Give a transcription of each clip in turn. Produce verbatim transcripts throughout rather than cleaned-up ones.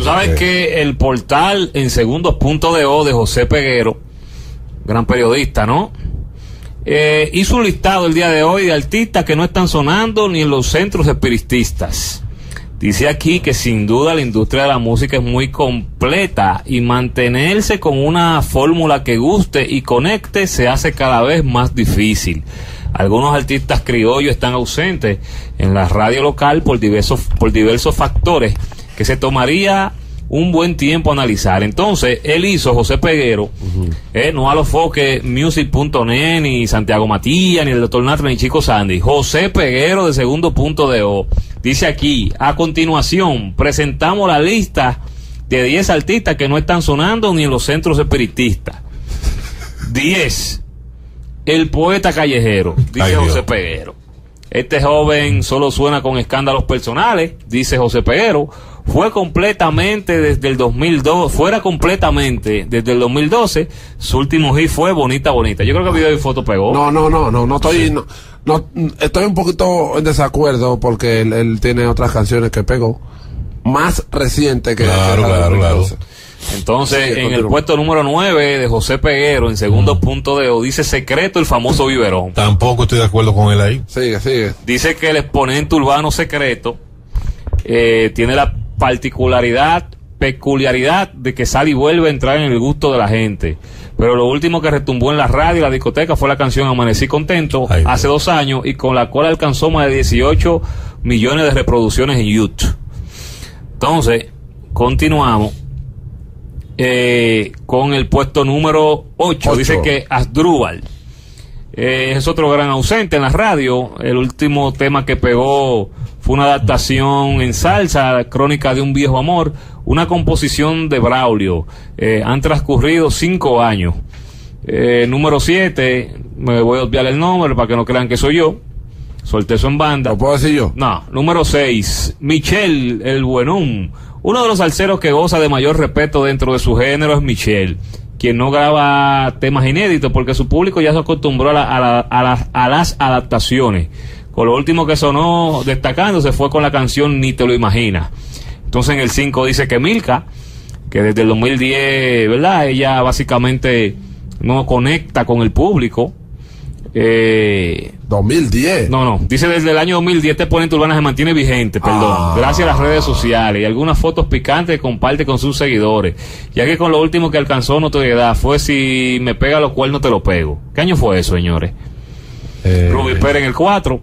sabes que el portal en segundos punto de o de José Peguero, gran periodista, ¿no? Eh, hizo un listado el día de hoy de artistas que no están sonando ni en los centros espiritistas. Dice aquí que sin duda la industria de la música es muy completa y mantenerse con una fórmula que guste y conecte se hace cada vez más difícil. Algunos artistas criollos están ausentes en la radio local por diversos, por diversos factores que se tomaría un buen tiempo analizar. Entonces, él hizo, José Peguero, uh-huh. eh, no a los foques music punto net, ni Santiago Matías, ni el doctor Natra, ni Chico Sandy. José Peguero de segundo punto de o. Dice aquí, a continuación, presentamos la lista de diez artistas que no están sonando ni en los centros espiritistas. diez. El poeta callejero, dice Ay, José Dios. Peguero. Este joven solo suena con escándalos personales, dice José Peguero. Fue completamente desde el dos mil dos, fuera completamente desde el dos mil doce, su último hit fue Bonita Bonita. Yo creo que el video y foto pegó. No, no, no, no, no estoy, sí. no, no, estoy un poquito en desacuerdo porque él, él tiene otras canciones que pegó, más reciente que claro, que claro, claro. Entonces, sí, en continúa. el puesto número nueve de José Peguero, en segundo mm. punto de o, dice Secreto, el famoso biberón. Tampoco estoy de acuerdo con él ahí. Sigue, sigue. Dice que el exponente urbano Secreto eh, tiene la particularidad, peculiaridad de que sale y vuelve a entrar en el gusto de la gente. Pero lo último que retumbó en la radio y la discoteca fue la canción Amanecí Contento, Ay, hace Dios. dos años, y con la cual alcanzó más de dieciocho millones de reproducciones en YouTube. Entonces, continuamos eh, con el puesto número ocho. Dice que Asdrúbal eh, es otro gran ausente en la radio. El último tema que pegó fue una adaptación en salsa, Crónica de un viejo amor, una composición de Braulio. Eh, han transcurrido cinco años. Eh, número siete, me voy a obviar el nombre para que no crean que soy yo. Solté eso en banda. ¿Lo puedo decir yo? No. Número seis, Michel el Buenón. Uno de los salseros que goza de mayor respeto dentro de su género es Michel, quien no graba temas inéditos porque su público ya se acostumbró a, la, a, la, a, la, a las adaptaciones. Con lo último que sonó destacándose fue con la canción Ni te lo imaginas. Entonces en el cinco dice que Milka, que desde el dos mil diez, ¿verdad? Ella básicamente no conecta con el público. Eh, ¿dos mil diez? No, no. Dice desde el año dos mil diez este exponente urbana se mantiene vigente, perdón. Ah. Gracias a las redes sociales y algunas fotos picantes que comparte con sus seguidores. Ya que con lo último que alcanzó notoriedad fue Si me pega los cuernos te lo pego. ¿Qué año fue eso, señores? Eh, Ruby Pérez en el cuatro.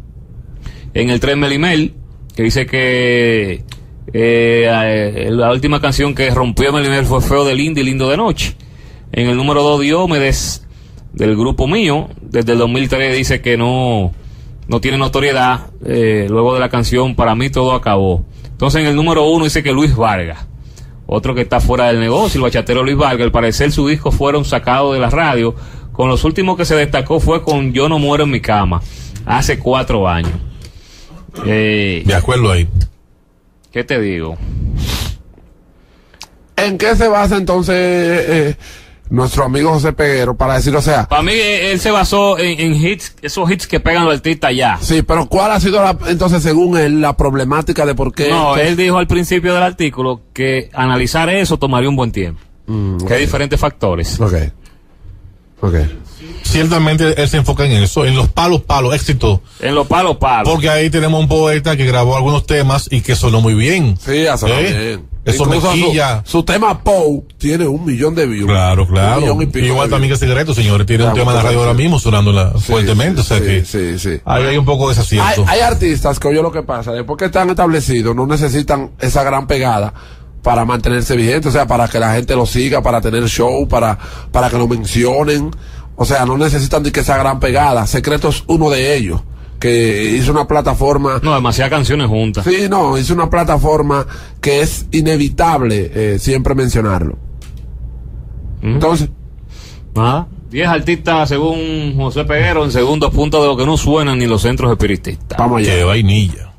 En el tres Melimel, que dice que eh, eh, la última canción que rompió Melimel fue Feo de Lindo y Lindo de Noche. En el número dos, Diomedes, del grupo mío, desde el dos mil tres dice que no, no tiene notoriedad, eh, luego de la canción Para mí todo acabó. Entonces en el número uno dice que Luis Vargas, otro que está fuera del negocio, el bachatero Luis Vargas. Al parecer sus discos fueron sacados de la radio, con los últimos que se destacó fue con Yo no muero en mi cama, hace cuatro años. Eh, de acuerdo ahí. ¿Qué te digo? ¿En qué se basa entonces eh, nuestro amigo José Peguero para decir, o sea? Para mí él se basó en, en hits, esos hits que pegan los artistas ya. Sí, pero ¿cuál ha sido la, entonces según él la problemática de por qué? No, entonces... él dijo al principio del artículo que analizar eso tomaría un buen tiempo. Mm, okay. Que hay diferentes factores. Ok. Ok. Ciertamente él se enfoca en eso, en los palos, palos, éxito. En los palos, palos. Porque ahí tenemos un poeta que grabó algunos temas y que sonó muy bien. Sí, sonó ¿Eh? bien. Eso me quilla. Su, su tema Pou tiene un millón de views. Claro, claro. Igual también que Secreto, señores, tiene claro, un tema en la radio ahora mismo sonando la, sí, fuertemente. Sí, o sea sí, que sí, sí. Ahí hay un poco de desacierto. Hay, hay artistas que, oye, lo que pasa, después que están establecidos, no necesitan esa gran pegada para mantenerse vigentes, o sea, para que la gente lo siga, para tener show, para, para que lo mencionen. O sea, no necesitan de que esa gran pegada. Secreto es uno de ellos, que hizo una plataforma. No, demasiadas canciones juntas. Sí, no, hizo una plataforma que es inevitable eh, siempre mencionarlo. ¿Mm? Entonces. Ah, diez artistas según José Peguero en segundos puntos de lo que no suenan ni los centros espiritistas. Vamos allá. Qué vainilla.